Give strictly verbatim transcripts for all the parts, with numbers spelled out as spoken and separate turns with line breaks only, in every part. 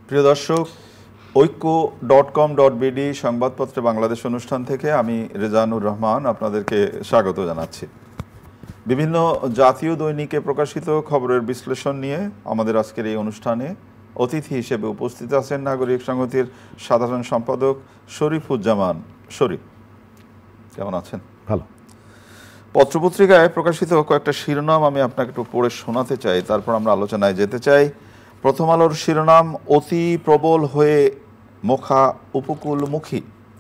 প্রিয় দর্শক, ঐক্য ডট কম ডট বিডি সংবাদপত্রে বাংলাদেশ অনুষ্ঠান থেকে আমি রেজানুর রহমান আপনাদেরকে স্বাগত জানাচ্ছি। বিভিন্ন জাতীয় দৈনিকে প্রকাশিত খবরের বিশ্লেষণ নিয়ে আমাদের আজকের এই অনুষ্ঠানে অতিথি হিসেবে উপস্থিত আছেন নাগরিক সংহতির সাধারণ সম্পাদক শরীফুজ্জামান শরীফ। কেমন আছেন?
ভালো।
পত্রপত্রিকায় প্রকাশিত কয়েকটা শিরোনাম আমি আপনাকে একটু পড়ে শোনাতে চাই, তারপর আমরা আলোচনায় যেতে চাই। প্রথম আলোর শিরোনাম, অতি প্রবল হয়ে মোখা উপকূলমুখী।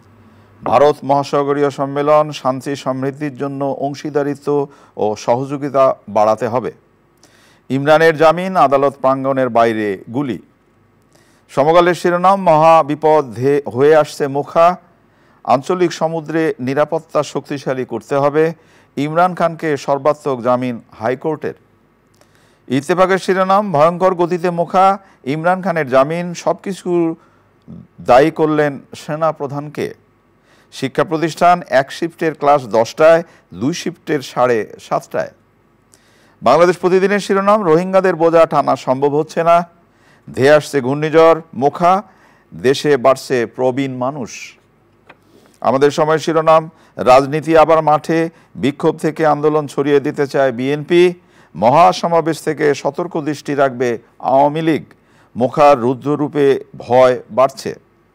ভারত মহাসাগরীয় সম্মেলন, শান্তি সমৃদ্ধির জন্য অংশীদারিত্ব ও সহযোগিতা বাড়াতে হবে। ইমরানের জামিন, আদালত প্রাঙ্গণের বাইরে গুলি। সমকালের শিরোনাম, মহা বিপদ হয়ে আসছে মোখা, আঞ্চলিক সমুদ্রে নিরাপত্তা শক্তিশালী করতে হবে। ইমরান খানকে সর্বাত্মক জামিন হাইকোর্টের। ইত্তেফাকের শিরোনাম, ভয়ঙ্কর গতিতে মোখা, ইমরান খানের জামিন, সব কিছু দায়ী করলেন সেনা প্রধানকে। শিক্ষা প্রতিষ্ঠান, এক শিফটের ক্লাস দশটায়, দুই শিফটের সাড়ে সাতটায়। বাংলাদেশ প্রতিদিনের শিরোনাম, রোহিঙ্গাদের বোঝা টানা সম্ভব হচ্ছে না, ধেয়ে আসছে ঘূর্ণিঝড় মোখা, দেশে বাড়ছে প্রবীণ মানুষ। আমাদের সময় শিরোনাম, রাজনীতি আবার মাঠে, বিক্ষোভ থেকে আন্দোলন ছড়িয়ে দিতে চায় বিএনপি, মহাসমাবেশ থেকে সতর্ক দৃষ্টি রাখবে আওয়ামী লীগ, মোখার রুদ্ররূপে ভয় বাড়ছে।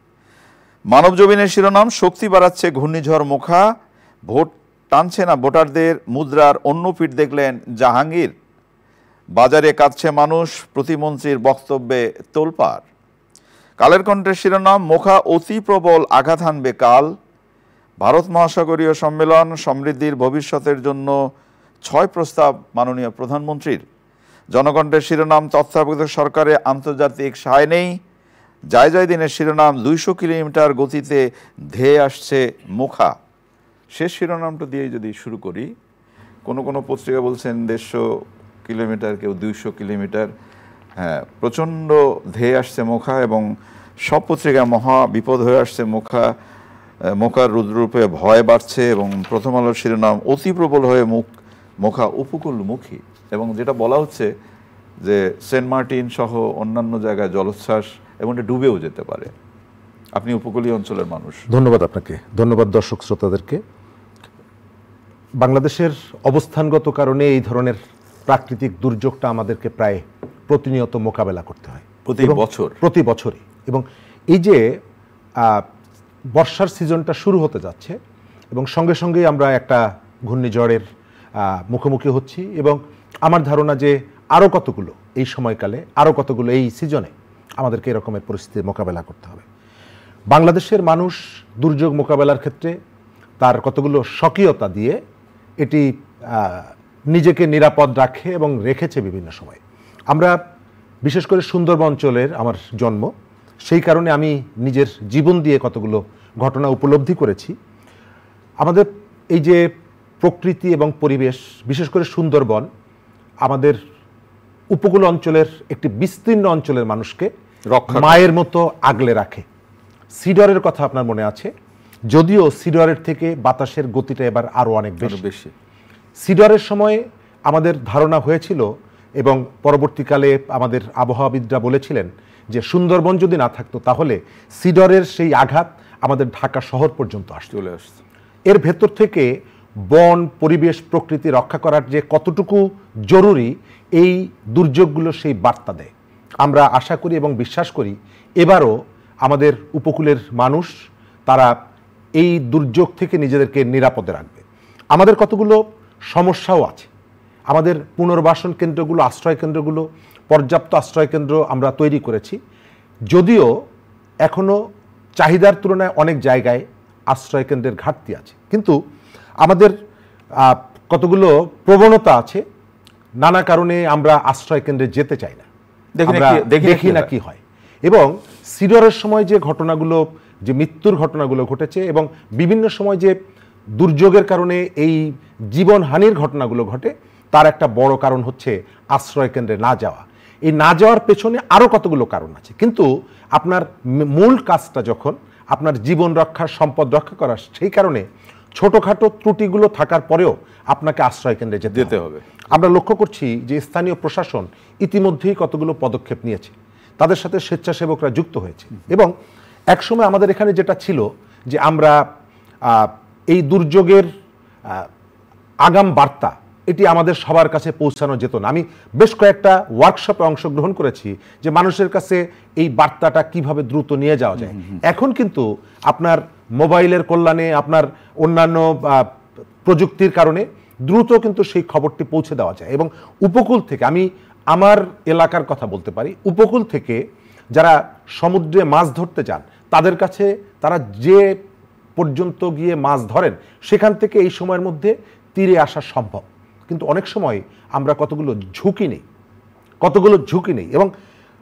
মানবজমিনের শিরোনাম, শক্তি বাড়াচ্ছে ঘূর্ণিঝড় মোখা, ভোট টানছে না ভোটারদের, মুদ্রার অন্য পিঠ দেখলেন জাহাঙ্গীর। বাজারে কাঁদছে মানুষ, প্রতিমন্ত্রীর বক্তব্যে তোলপাড়। কালের কণ্ঠের শিরোনাম, মোখা অতি প্রবল আঘাত হানবে কাল। ভারত মহাসাগরীয় সম্মেলন, সমৃদ্ধির ভবিষ্যতের জন্য ছয় প্রস্তাব মাননীয় প্রধানমন্ত্রীর। জনকণ্ঠের শিরোনাম, তত্ত্বাবধায়ক সরকারে আন্তর্জাতিক সায় নেই। জয় জয় দিনের শিরোনাম, দুইশো কিলোমিটার গতিতে ধেয়ে আসছে মোখা। শেষ শিরোনামটা দিয়ে যদি শুরু করি, কোনো কোনো পত্রিকা বলছেন দেড়শো কিলোমিটার, কেউ দুইশো কিলোমিটার। হ্যাঁ, প্রচণ্ড ধেয়ে আসছে মোখা এবং সব পত্রিকা মহা বিপদ হয়ে আসছে মোখা, মোখার রুদ্ররূপে ভয় বাড়ছে। এবং প্রথম আলোর শিরোনাম, অতি প্রবল হয়ে মুখ মোখা উপকূলমুখী। এবং যেটা বলা হচ্ছে যে সেন্ট মার্টিন সহ অন্যান্য জায়গায় জলোচ্ছ্বাস এবং এটা ডুবেও যেতে পারে। আপনি উপকূলীয় অঞ্চলের মানুষ।
ধন্যবাদ আপনাকে, ধন্যবাদ দর্শক শ্রোতাদেরকে। বাংলাদেশের অবস্থানগত কারণে এই ধরনের প্রাকৃতিক দুর্যোগটা আমাদেরকে প্রায় প্রতিনিয়ত মোকাবেলা করতে হয়,
প্রতি বছর
প্রতি বছরই। এবং এই যে বর্ষার সিজনটা শুরু হতে যাচ্ছে এবং সঙ্গে সঙ্গেই আমরা একটা ঘূর্ণিঝড়ের মুখোমুখি হচ্ছি এবং আমার ধারণা যে আরও কতগুলো এই সময়কালে, আরও কতগুলো এই সিজনে আমাদেরকে এরকমের পরিস্থিতির মোকাবেলা করতে হবে। বাংলাদেশের মানুষ দুর্যোগ মোকাবেলার ক্ষেত্রে তার কতগুলো স্বকীয়তা দিয়ে এটি নিজেকে নিরাপদ রাখে এবং রেখেছে বিভিন্ন সময়। আমরা বিশেষ করে সুন্দরবন অঞ্চলের আমার জন্ম, সেই কারণে আমি নিজের জীবন দিয়ে কতগুলো ঘটনা উপলব্ধি করেছি। আমাদের এই যে প্রকৃতি এবং পরিবেশ, বিশেষ করে সুন্দরবন আমাদের উপকূল অঞ্চলের একটি বিস্তীর্ণ অঞ্চলের মানুষকে মায়ের মতো আগলে রাখে। সিডরের কথা আপনার মনে আছে, যদিও সিডরের থেকে বাতাসের গতিটা এবার আরও অনেক বেশি। সিডরের সময় আমাদের ধারণা হয়েছিল এবং পরবর্তীকালে আমাদের আবহাওয়াবিদরা বলেছিলেন যে সুন্দরবন যদি না থাকতো তাহলে সিডরের সেই আঘাত আমাদের ঢাকা শহর পর্যন্ত চলে আসত। এর ভেতর থেকে বন, পরিবেশ, প্রকৃতি রক্ষা করার যে কতটুকু জরুরি এই দুর্যোগগুলো সেই বার্তা দেয়। আমরা আশা করি এবং বিশ্বাস করি এবারও আমাদের উপকূলের মানুষ তারা এই দুর্যোগ থেকে নিজেদেরকে নিরাপদে রাখবে। আমাদের কতগুলো সমস্যাও আছে। আমাদের পুনর্বাসন কেন্দ্রগুলো, আশ্রয় কেন্দ্রগুলো, পর্যাপ্ত আশ্রয় কেন্দ্র আমরা তৈরি করেছি, যদিও এখনও চাহিদার তুলনায় অনেক জায়গায় আশ্রয় কেন্দ্রের ঘাটতি আছে। কিন্তু আমাদের কতগুলো প্রবণতা আছে, নানা কারণে আমরা আশ্রয় কেন্দ্রে যেতে চাই না, দেখি না কি হয়। এবং সিডরের সময় যে ঘটনাগুলো, যে মৃত্যুর ঘটনাগুলো ঘটেছে এবং বিভিন্ন সময় যে দুর্যোগের কারণে এই জীবনহানির ঘটনাগুলো ঘটে, তার একটা বড় কারণ হচ্ছে আশ্রয় কেন্দ্রে না যাওয়া। এই না যাওয়ার পেছনে আরও কতগুলো কারণ আছে, কিন্তু আপনার মূল কাজটা যখন আপনার জীবন রক্ষা, সম্পদ রক্ষা করা, সেই কারণে ছোটোখাটো ত্রুটিগুলো থাকার পরেও আপনাকে আশ্রয় কেন্দ্রে যেতে হবে। আমরা লক্ষ্য করছি যে স্থানীয় প্রশাসন ইতিমধ্যেই কতগুলো পদক্ষেপ নিয়েছে, তাদের সাথে স্বেচ্ছাসেবকরা যুক্ত হয়েছে। এবং একসময় আমাদের এখানে যেটা ছিল যে আমরা এই দুর্যোগের আগাম বার্তা এটি আমাদের সবার কাছে পৌঁছানো যেত না। আমি বেশ কয়েকটা ওয়ার্কশপে অংশগ্রহণ করেছি যে মানুষের কাছে এই বার্তাটা কিভাবে দ্রুত নিয়ে যাওয়া যায়। এখন কিন্তু আপনার মোবাইলের কল্যাণে, আপনার অন্যান্য প্রযুক্তির কারণে দ্রুত কিন্তু সেই খবরটি পৌঁছে দেওয়া যায়। এবং উপকূল থেকে, আমি আমার এলাকার কথা বলতে পারি, উপকূল থেকে যারা সমুদ্রে মাছ ধরতে যান তাদের কাছে তারা যে পর্যন্ত গিয়ে মাছ ধরেন সেখান থেকে এই সময়ের মধ্যে তীরে আসা সম্ভব। কিন্তু অনেক সময় আমরা কতগুলো ঝুঁকি নেই কতগুলো ঝুঁকি নেই এবং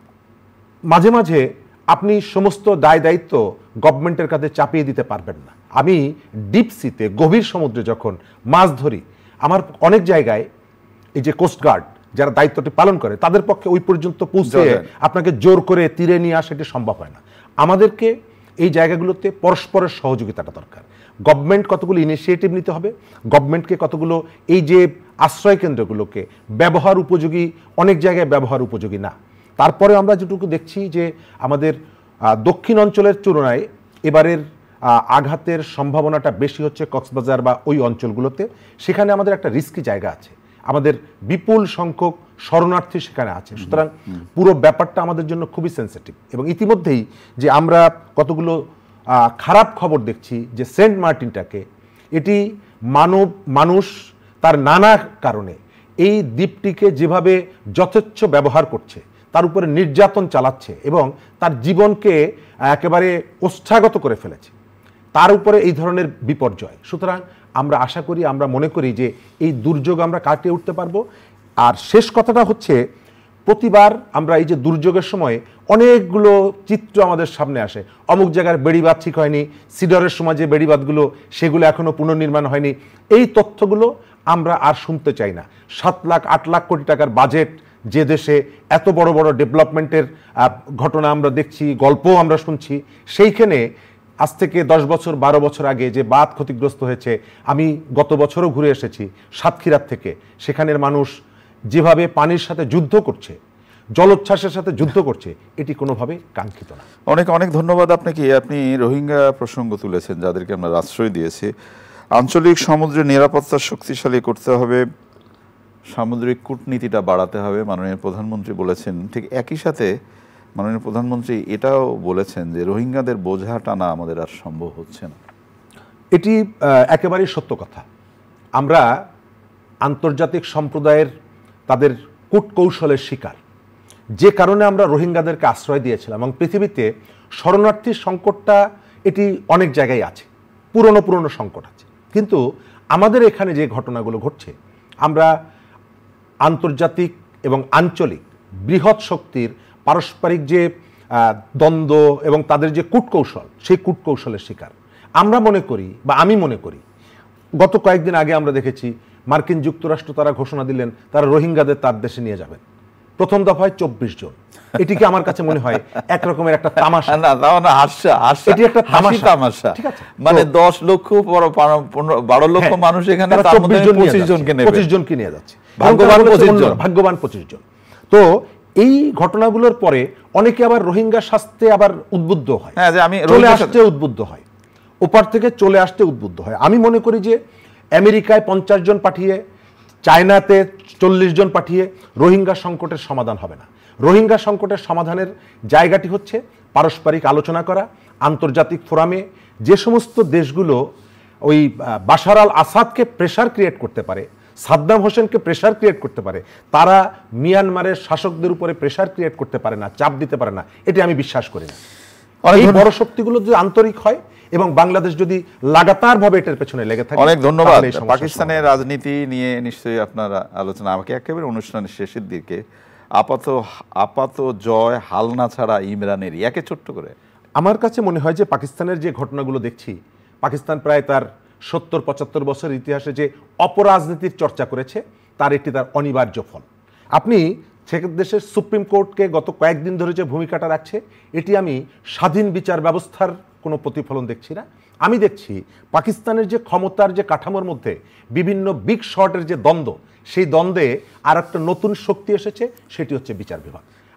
মাঝে মাঝে আপনি সমস্ত দায় দায়িত্ব গভর্নমেন্টের কাছে চাপিয়ে দিতে পারবেন না। আমি ডিপ সিতে, গভীর সমুদ্রে যখন মাছ ধরি, আমার অনেক জায়গায় এই যে কোস্টগার্ড যারা দায়িত্বটি পালন করে তাদের পক্ষে ওই পর্যন্ত পৌঁছে আপনাকে জোর করে তীরে নিয়ে আসা এটি সম্ভব হয় না। আমাদেরকে এই জায়গাগুলোতে পরস্পরের সহযোগিতাটা দরকার। গভর্নমেন্ট কতগুলো ইনিশিয়েটিভ নিতে হবে, গভর্নমেন্টকে কতগুলো এই যে আশ্রয় কেন্দ্রগুলোকে ব্যবহার উপযোগী, অনেক জায়গায় ব্যবহার উপযোগী না। তারপরে আমরা যেটুকু দেখছি যে আমাদের দক্ষিণ অঞ্চলের তুলনায় এবারের আঘাতের সম্ভাবনাটা বেশি হচ্ছে কক্সবাজার বা ওই অঞ্চলগুলোতে। সেখানে আমাদের একটা রিস্কি জায়গা আছে, আমাদের বিপুল সংখ্যক শরণার্থী সেখানে আছে। সুতরাং পুরো ব্যাপারটা আমাদের জন্য খুবই সেন্সিটিভ। এবং ইতিমধ্যেই যে আমরা কতগুলো খারাপ খবর দেখছি যে সেন্ট মার্টিনটাকে, এটি মানব মানুষ তার নানা কারণে এই দ্বীপটিকে যেভাবে যথেচ্ছ ব্যবহার করছে, তার উপরে নির্যাতন চালাচ্ছে এবং তার জীবনকে একেবারে ওষ্ঠাগত করে ফেলেছে, তার উপরে এই ধরনের বিপর্যয়। সুতরাং আমরা আশা করি, আমরা মনে করি যে এই দুর্যোগ আমরা কাটিয়ে উঠতে পারবো। আর শেষ কথাটা হচ্ছে, প্রতিবার আমরা এই যে দুর্যোগের সময় অনেকগুলো চিত্র আমাদের সামনে আসে, অমুক জায়গার বেড়িবাঁধ ঠিক হয়নি, সিডরের সময় যে বেড়িবাঁধগুলো সেগুলো এখনো পুনর্নির্মাণ হয়নি। এই তথ্যগুলো আমরা আর শুনতে চাই না। সাত লাখ আট লাখ কোটি টাকার বাজেট যে দেশে, এত বড় বড় ডেভেলপমেন্টের ঘটনা আমরা দেখছি, গল্পও আমরা শুনছি, সেইখানে আজ থেকে দশ বছর বারো বছর আগে যে বাঁধ ক্ষতিগ্রস্ত হয়েছে, আমি গত বছরও ঘুরে এসেছি সাতক্ষীরার থেকে, সেখানের মানুষ যেভাবে পানির সাথে যুদ্ধ করছে, জলোচ্ছ্বাসের সাথে যুদ্ধ করছে, এটি কোনোভাবে কাঙ্ক্ষিত না।
অনেক অনেক ধন্যবাদ আপনাকে। আপনি রোহিঙ্গা প্রসঙ্গ তুলেছেন, যাদেরকে আমরা আশ্রয় দিয়েছি। আঞ্চলিক সমুদ্রের নিরাপত্তা শক্তিশালী করতে হবে, সামুদ্রিক কূটনীতিটা বাড়াতে হবে, মাননীয় প্রধানমন্ত্রী বলেছেন। ঠিক একই সাথে মাননীয় প্রধানমন্ত্রী এটাও বলেছেন যে রোহিঙ্গাদের বোঝা টানা আমাদের আর সম্ভব হচ্ছে না।
এটি একেবারেই সত্য কথা। আমরা আন্তর্জাতিক সম্প্রদায়ের তাদের কূটকৌশলের শিকার, যে কারণে আমরা রোহিঙ্গাদেরকে আশ্রয় দিয়েছিলাম। এবং পৃথিবীতে শরণার্থীর সংকটটা এটি অনেক জায়গায় আছে, পুরনো পুরনো সংকট আছে। কিন্তু আমাদের এখানে যে ঘটনাগুলো ঘটছে, আমরা আন্তর্জাতিক এবং আঞ্চলিক বৃহৎ শক্তির পারস্পরিক যে দ্বন্দ্ব এবং তাদের যে কূটকৌশল, সেই কূটকৌশলের শিকার। আমরা মনে করি, বা আমি মনে করি, গত কয়েকদিন আগে আমরা দেখেছি মার্কিন যুক্তরাষ্ট্র তারা ঘোষণা দিলেন তারা রোহিঙ্গাদের তার দেশে নিয়ে যাবেন। প্রথম দফায় চব্বিশ জন। এটিকে আমার কাছে মনে হয় একরকমের একটা তামাশা।
না, না, হাস্য, হাস্য,
এটি একটা তামাশা তামাশা।
ঠিক আছে, মানে দশ লক্ষ বারো লক্ষ মানুষ এখানে, তার মধ্যে পঁচিশ জনকে নেবে,
পঁচিশ জনকে নিয়ে যাচ্ছে।
ভাগ্যবান পঁচিশ জন,
ভাগ্যবান পঁচিশ জন। তো এই ঘটনাগুলোর পরে অনেকে আবার রোহিঙ্গা শাস্তে আবার উদ্বুদ্ধ হয়,
হ্যাঁ, যে আমি
চলে আসতে উদ্বুদ্ধ হয়, ওপার থেকে চলে আসতে উদ্বুদ্ধ হয়। আমি মনে করি যে আমেরিকায় পঞ্চাশ জন পাঠিয়ে, চায়নাতে চল্লিশ জন পাঠিয়ে রোহিঙ্গা সংকটের সমাধান হবে না। রোহিঙ্গা সংকটের সমাধানের জায়গাটি হচ্ছে পারস্পরিক আলোচনা করা, আন্তর্জাতিক ফোরামে যে সমস্ত দেশগুলো ওই বাশার আল আসাদকে প্রেশার ক্রিয়েট করতে পারে, সাদ্দাম হোসেনকে প্রেশার ক্রিয়েট করতে পারে, তারা মিয়ানমারের শাসকদের উপরে প্রেশার ক্রিয়েট করতে পারে না, চাপ দিতে পারে না, এটি আমি বিশ্বাস করি না। এই বড় শক্তিগুলো যদি আন্তরিক হয় এবং বাংলাদেশ যদি লাগাতার ভাবে এটার পেছনে লেগে থাকে।
অনেক ধন্যবাদ। পাকিস্তানের রাজনীতি নিয়ে নিশ্চয়ই আপনার আলোচনা। আমাকে একেবারে অনুষ্ঠানের শেষের দিকে আপাত আপাত জয় হালনা ছাড়া ইমরানের একে ছোট্ট করে,
আমার কাছে মনে হয় যে পাকিস্তানের যে ঘটনাগুলো দেখছি, পাকিস্তান প্রায় তার সত্তর পঁচাত্তর বছর ইতিহাসে যে অপরাজনীতির চর্চা করেছে, তার একটি তার অনিবার্য ফল। আপনি সে দেশের সুপ্রিম কোর্টকে গত কয়েকদিন ধরে যে ভূমিকাটা রাখছে, এটি আমি স্বাধীন বিচার ব্যবস্থার কোনো প্রতিফলন দেখছি না। আমি দেখছি পাকিস্তানের যে ক্ষমতার যে কাঠামোর মধ্যে বিভিন্ন বিগ শটের যে দ্বন্দ্ব, সেই দ্বন্দ্বে আর একটা নতুন শক্তি এসেছে, সেটি হচ্ছে বিচার বিভাগ।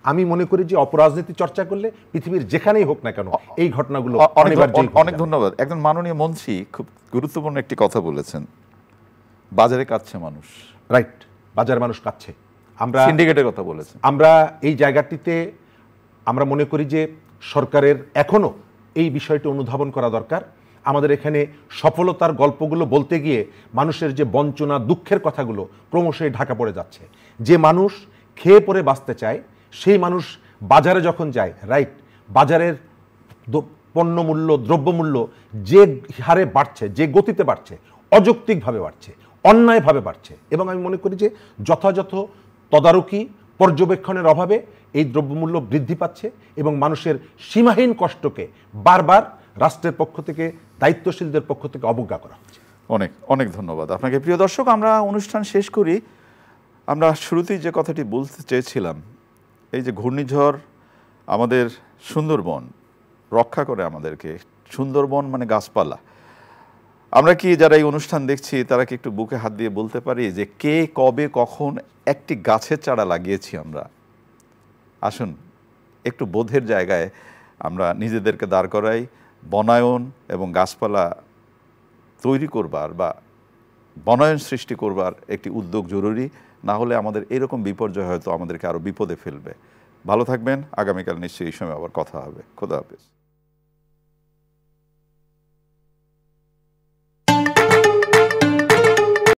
আমি মনে করি যে অপরাজনীতি চর্চা করলে পৃথিবীর যেখানেই হোক না কেন এই ঘটনাগুলো
অনেক অনেক ধন্যবাদ। একজন মাননীয় মন্ত্রী খুব গুরুত্বপূর্ণ একটি কথা বলেছেন, বাজারে কাচ্ছে মানুষ।
রাইট, বাজারে মানুষ কাচ্ছে। আমরা
সিন্ডিকেটের কথা বলেছেন।
আমরা এই জায়গাটিতে আমরা মনে করি যে সরকারের এখনো এই বিষয়টি অনুধাবন করা দরকার। আমাদের এখানে সফলতার গল্পগুলো বলতে গিয়ে মানুষের যে বঞ্চনা দুঃখের কথাগুলো ক্রমশই ঢাকা পড়ে যাচ্ছে। যে মানুষ খেয়ে পরে বাঁচতে চায় সেই মানুষ বাজারে যখন যায়, রাইট, বাজারের পণ্যমূল্য দ্রব্যমূল্য যে হারে বাড়ছে, যে গতিতে বাড়ছে, অযৌক্তিকভাবে বাড়ছে, অন্যায়ভাবে বাড়ছে, এবং আমি মনে করি যে যথাযথ তদারকি পর্যবেক্ষণের অভাবে এই দ্রব্যমূল্য বৃদ্ধি পাচ্ছে এবং মানুষের সীমাহীন কষ্টকে বারবার রাষ্ট্রের পক্ষ থেকে, দায়িত্বশীলদের পক্ষ থেকে অবজ্ঞা করা হচ্ছে।
অনেক অনেক ধন্যবাদ আপনাকে। প্রিয় দর্শক, আমরা অনুষ্ঠান শেষ করি। আমরা শুরুতেই যে কথাটি বলতে চেয়েছিলাম, এই যে ঘূর্ণিঝড় আমাদের সুন্দরবন রক্ষা করে আমাদেরকে, সুন্দরবন মানে গাছপালা। আমরা কি যারা এই অনুষ্ঠান দেখছি তারা কি একটু বুকে হাত দিয়ে বলতে পারি যে কে কবে কখন একটি গাছের চারা লাগিয়েছি আমরা? আসুন একটু বোধের জায়গায় আমরা নিজেদেরকে দাঁড় করাই। বনায়ন এবং গাছপালা তৈরি করবার বা বনায়ন সৃষ্টি করবার একটি উদ্যোগ জরুরি, না হলে আমাদের এরকম বিপর্যয় হয়তো আমাদেরকে আরও বিপদে ফেলবে। ভালো থাকবেন। আগামীকাল নিশ্চয়ই এই সময় আবার কথা হবে। খোদা হাফেজ।